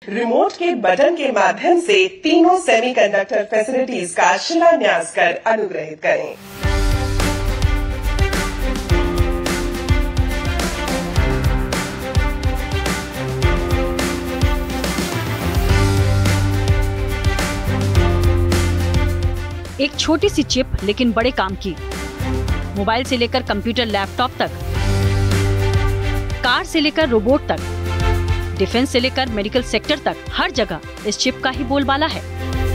Remote के button के माध्यम से तीनों सेमीकंडक्टर फैसिलिटीज का शिलान्यास कर अनुग्रहित करें। एक छोटी सी चिप लेकिन बड़े काम की। मोबाइल से लेकर कंप्यूटर लैपटॉप तक, कार से लेकर रोबोट तक, डिफेंस से लेकर मेडिकल सेक्टर तक, हर जगह इस चिप का ही बोलबाला है।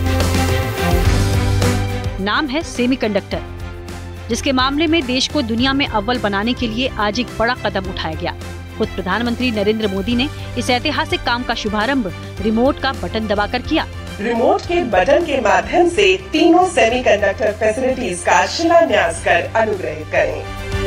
नाम है सेमीकंडक्टर, जिसके मामले में देश को दुनिया में अव्वल बनाने के लिए आज एक बड़ा कदम उठाया गया। खुद प्रधानमंत्री नरेंद्र मोदी ने इस ऐतिहासिक काम का शुभारंभ रिमोट का बटन दबाकर किया। रिमोट के बटन के माध्यम से तीनों सेमीकंडक्टर फैसिलिटीज का शिलान्यास कर अनुग्रहित करें।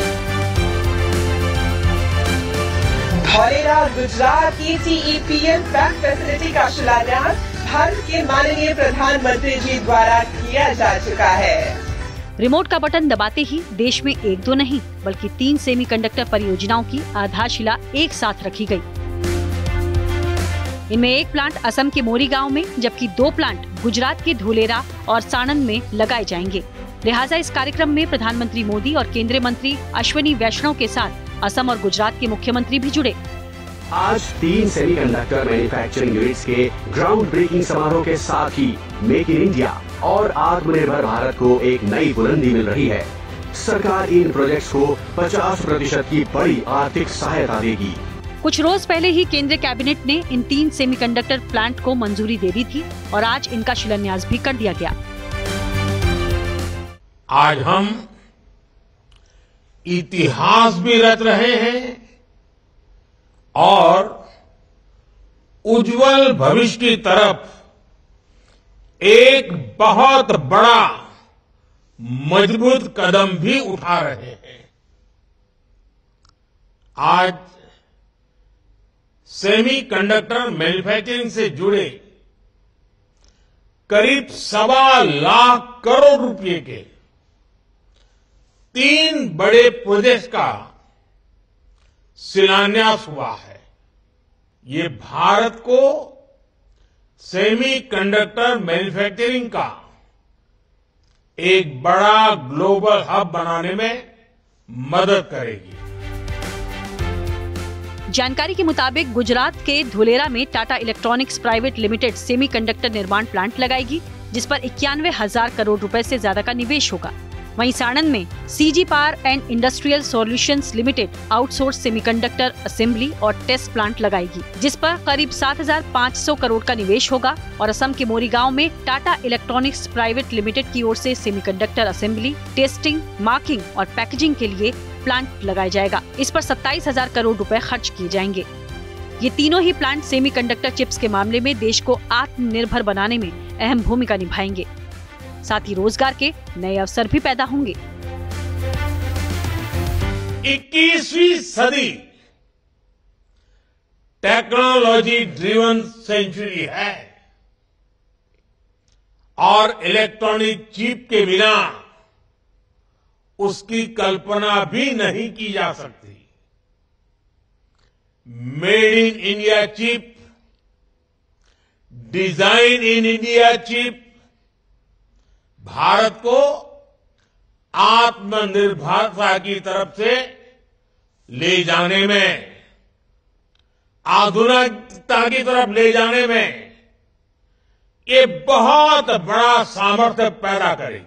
धौलेरा गुजरात की TEPL फैक्ट फैसिलिटी का शिलान्यास भारत के माननीय प्रधानमंत्री जी द्वारा किया जा चुका है। रिमोट का बटन दबाते ही देश में एक दो नहीं बल्कि 3 सेमीकंडक्टर परियोजनाओं की आधारशिला एक साथ रखी गई। इनमें एक प्लांट असम के मोरीगांव में, जबकि 2 प्लांट गुजरात के धोलेरा और साणंद में लगाए जाएंगे। लिहाजा इस कार्यक्रम में प्रधानमंत्री मोदी और केंद्रीय मंत्री अश्विनी वैष्णव के साथ असम और गुजरात के मुख्यमंत्री भी जुड़े। आज 3 सेमीकंडक्टर मैन्युफैक्चरिंग यूनिट्स के ग्राउंड ब्रेकिंग समारोह के साथ ही मेक इन इंडिया और आत्मनिर्भर भारत को एक नई बुलंदी मिल रही है। सरकार इन प्रोजेक्ट्स को 50% की बड़ी आर्थिक सहायता देगी। कुछ रोज पहले ही केंद्रीय कैबिनेट ने इन 3 सेमीकंडक्टर प्लांट को मंजूरी दे दी थी और आज इनका शिलान्यास भी कर दिया गया। आज हम इतिहास भी रच रहे हैं और उज्जवल भविष्य की तरफ एक बहुत बड़ा मजबूत कदम भी उठा रहे हैं। आज सेमीकंडक्टर मैन्युफैक्चरिंग से जुड़े करीब 1.25 लाख करोड़ रुपए के 3 बड़े प्रोजेक्ट्स का शिलान्यास हुआ है। ये भारत को सेमीकंडक्टर मैन्युफैक्चरिंग का एक बड़ा ग्लोबल हब बनाने में मदद करेगी। जानकारी के मुताबिक गुजरात के धोलेरा में Tata electronics private limited semiconductor निर्माण प्लांट लगाएगी, जिस पर 91,000 करोड़ रुपए से ज्यादा का निवेश होगा। वहीं साणंद में CG power and industrial solutions limited outsource semiconductor assembly और टेस्ट प्लांट लगाएगी, जिस पर करीब 7,500 करोड़ का निवेश होगा। और असम के मोरीगांव में टाटा इलेक्ट्रॉनिक्स प्राइवेट लिमिटेड की ओर से सेमीकंडक्टर असेंबली, टेस्टिंग, मार्किंग और पैकेजिंग के लिए प्लांट लगाया जाएगा। इस पर 27,000 करोड़ रुपए खर्च किए जाएंगे। ये तीनों ही प्लांट सेमीकंडक्टर चिप्स के मामले में देश को आत्मनिर्भर बनाने में अहम भूमिका निभाएंगे। साथ ही रोजगार के नए अवसर भी पैदा होंगे। 21वीं सदी टेक्नोलॉजी ड्रिवन सेंचुरी है और इलेक्ट्रॉनिक चिप के बिना उसकी कल्पना भी नहीं की जा सकती। Made in India chip, design in India chip Bharat को आत्मनिर्भरता की तरफ से ले जाने में, आधुनिकता की तरफ ले जाने में ये बहुत बड़ा सामर्थ्य पैदा करेगी।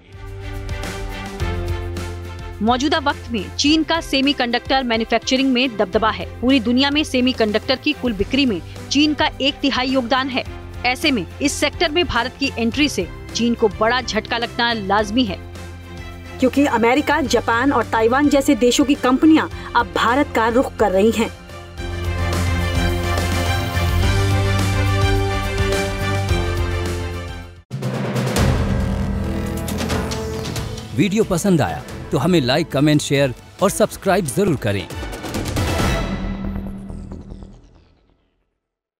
मौजूदा वक्त में चीन का सेमीकंडक्टर मैन्युफैक्चरिंग में दबदबा है। पूरी दुनिया में सेमीकंडक्टर की कुल बिक्री में चीन का 1/3 योगदान है। ऐसे में इस सेक्टर में भारत की एंट्री से चीन को बड़ा झटका लगना लाजमी है, क्योंकि अमेरिका, जापान और ताइवान जैसे देशों की कंपनियां अब भारत का रुख कर रही हैं। वीडियो पसंद आया तो हमें लाइक, कमेंट, शेयर और सब्सक्राइब जरूर करें।